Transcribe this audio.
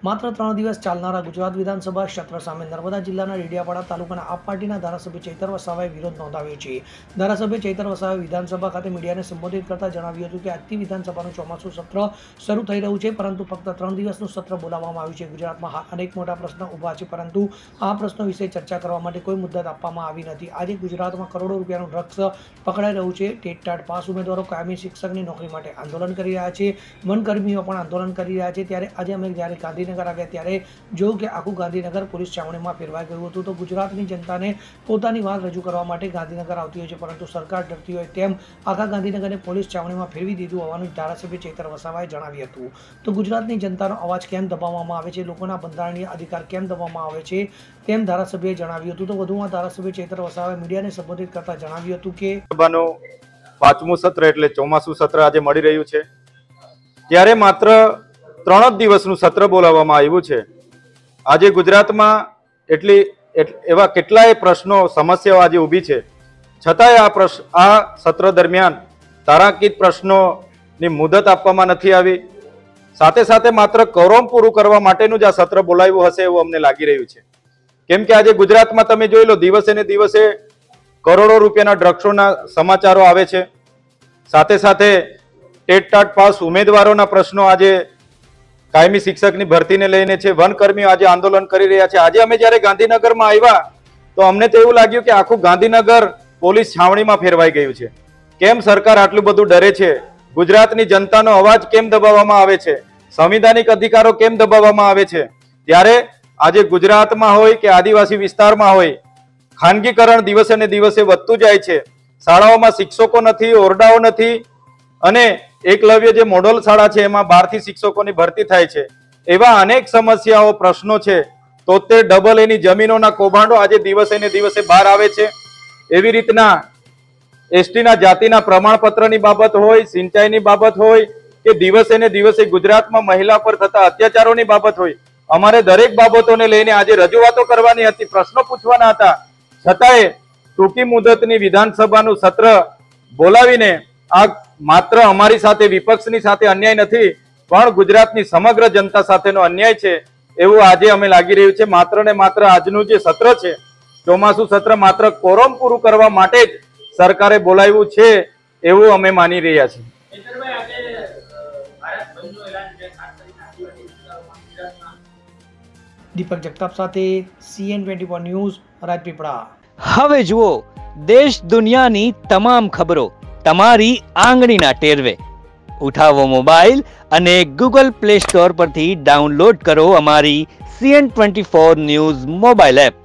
માત્ર 3 દિવસ ચાલનારા ગુજરાત વિધાનસભા સત્ર સામે નર્મદા જિલ્લાના ડેડિયાપાડા તાલુકાના આપ પાર્ટીના ધારાસભ્ય ચૈતર વસાવાએ વિરોધ નોંધાવ્યો છે। ધારાસભ્ય ચૈતર વસાવાએ વિધાનસભા ખાતે મીડિયાને સંબોધિત કરતા જણાવ્યું હતું કે આજથી વિધાનસભાનું ચોમાસું સત્ર શરૂ થઈ રહ્યું છે, પરંતુ ફક્ત 3 દિવસનું સત્ર બોલાવવામાં આવ્યું છે। ગુજરાતમાં અનેક મોટા પ્રશ્નો ઊભા છે, પરંતુ આ પ્રશ્નો વિશે ચર્ચા કરવા માટે કોઈ મુદ્દત આપવામાં આવી નથી। આજે ગુજરાતમાં કરોડો રૂપિયાનું ડ્રગ્સ પકડાઈ રહ્યું છે। ટેટ પાસ ઉમેદવારો કાયમી શિક્ષકની નોકરી માટે આંદોલન કરી રહ્યા છે, વનકર્મીઓ પણ આંદોલન કરી રહ્યા છે। ત્યારે આજે અમે જ્યારે ગાંધીનગર આવ્યા ત્યારે જોયું કે આખું ગાંધીનગર પોલીસ છાવણીમાં ફેરવાઈ ગયું હતું। તો ગુજરાતની જનતાને પોતાની વાત રજૂ કરવા માટે ગાંધીનગર આવતી હોય છે, પરંતુ સરકાર ડરતી હોય તેમ આખા ગાંધીનગરને પોલીસ છાવણીમાં ફેરવી દીધું હોવાનું ધારાસભ્ય ચૈતર વસાવાએ જણાવ્યું હતું। તો ગુજરાતની જનતાનો અવાજ કેમ દબાવવામાં આવે છે, લોકોના બંધારણીય અધિકાર કેમ દબાવવામાં આવે છે, તેમ ધારાસભ્યએ જણાવ્યું હતું। તો વધુમાં ધારાસભ્ય ચૈતર વસાવાએ મીડિયાને સંબોધિત કરતા જણાવ્યું હતું કે સભાનું 5મું સત્ર એટલે ચોમાસું સત્ર આજે મળી રહ્યું છે, ત્યારે માત્ર 3 જ દિવસનું સત્ર બોલાવવામાં આવ્યું છે। આજે ગુજરાતમાં એવા કેટલાય પ્રશ્નો સમસ્યાઓ આજે ઊભી છે, છતાંય આ સત્ર દરમિયાન તારાંકિત પ્રશ્નોની મુદત આપવામાં નથી આવી। સાથે સાથે માત્ર કોરમ પૂરું કરવા માટેનું જ આ સત્ર બોલાવ્યું હશે એવું અમને લાગી રહ્યું છે, કેમ કે આજે ગુજરાતમાં તમે જોઈ લો, દિવસે ને દિવસે કરોડો રૂપિયાના ડ્રગ્સોના સમાચારો આવે છે। સાથે સાથે ટેટ પાસ ઉમેદવારોના પ્રશ્નો આજે કાયમી શિક્ષકની ભરતીને લઈને છે, વનકર્મીઓ આજે આંદોલન કરી રહ્યા છે। આજે અમે જ્યારે ગાંધીનગરમાં આવ્યા તો અમને તો એવું લાગ્યું કે આખું ગાંધીનગર પોલીસ છાવણીમાં ફેરવાઈ ગયું છે। કેમ સરકાર આટલું બધું ડરે છે? ગુજરાતની જનતાનો અવાજ કેમ દબાવવામાં આવે છે? સંવિધાનિક અધિકારો કેમ દબાવવામાં આવે છે? ત્યારે આજે ગુજરાતમાં હોય કે આદિવાસી વિસ્તારમાં હોય, ખાનગીકરણ દિવસે ને દિવસે વધતું જાય છે। શાળાઓમાં શિક્ષકો નથી, ઓરડાઓ નથી, અને એકલવ્ય જે મોડલ શાળા છે એમાં 12થી શિક્ષકોની ભરતી થાય છે। એવા અનેક સમસ્યાઓ, પ્રશ્નો છે। 73 ડબલ એની જમીનોના કૌભાંડો આજે દિવસે ને દિવસે બહાર આવે છે। એવી રીતના એસટીના જાતિના પ્રમાણપત્રની બાબત હોય, સિંચાઈની બાબત હોય, કે દિવસે ને દિવસે ગુજરાતમાં મહિલા પર થતા અત્યાચારોની બાબત હોય, અમારે દરેક બાબતોને લઈને આજે રજૂઆતો કરવાની હતી, પ્રશ્નો પૂછવાના હતા, છતાંય ટૂંકી મુદતની વિધાનસભાનું સત્ર બોલાવીને આ માત્ર અમારી સાથે, વિપક્ષની સાથે અન્યાય નથી, પણ ગુજરાતની સમગ્ર જનતા સાથેનો અન્યાય છે એવું આજે અમે લાગી રહ્યું છે। માત્ર ને માત્ર આજનું જે સત્ર છે, ચોમાસું સત્ર, માત્ર કોરમ પૂરું કરવા માટે જ સરકારે બોલાવ્યું છે એવું અમે માની રહ્યા છીએ। દીપક જગતાપ સાથે CN24 ન્યૂઝ, રાજપીપળા। હવે જુઓ દેશ દુનિયાની તમામ ખબરો તમારી આંગળીના ટેરવે। ઉઠાવો મોબાઈલ અને Google Play Store પરથી ડાઉનલોડ કરો અમારી CN24 ન્યૂઝ મોબાઈલ એપ।